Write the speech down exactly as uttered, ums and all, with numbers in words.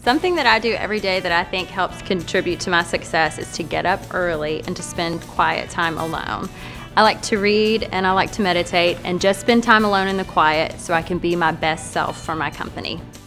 Something that I do every day that I think helps contribute to my success is to get up early and to spend quiet time alone. I like to read and I like to meditate and just spend time alone in the quiet so I can be my best self for my company.